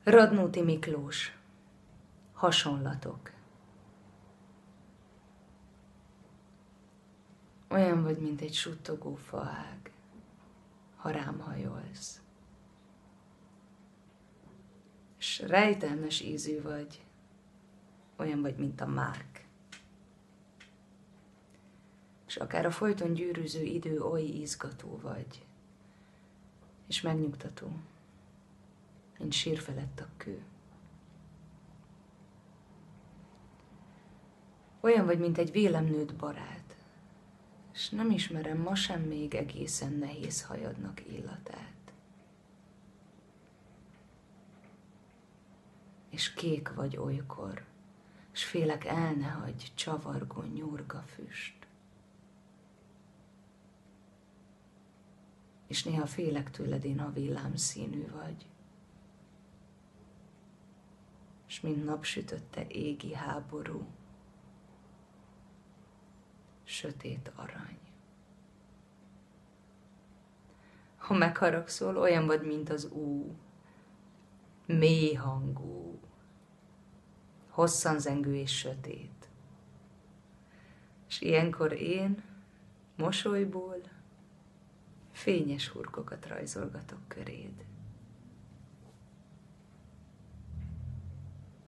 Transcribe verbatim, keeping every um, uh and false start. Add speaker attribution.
Speaker 1: Radnóti Miklós. Hasonlatok. Olyan vagy, mint egy suttogó faág, ha rám hajolsz. S rejtelmes ízű vagy, olyan vagy, mint a mák. És akár a folyton gyűrűző idő oly izgató vagy, és megnyugtató, mint sír felett a kő. Olyan vagy, mint egy vélem nőtt barát, és nem ismerem ma sem még egészen nehéz hajadnak illatát. És kék vagy olykor, s félek el ne hagy csavargó nyurga füst. És néha félek tőled én, ha villámszínű vagy, s mint napsütötte égi háború, sötét arany. Ha megharagszol, olyan vagy, mint az ú, mély hangú, hosszan zengő és sötét. És ilyenkor én mosolyból fényes hurkokat rajzolgatok köréd.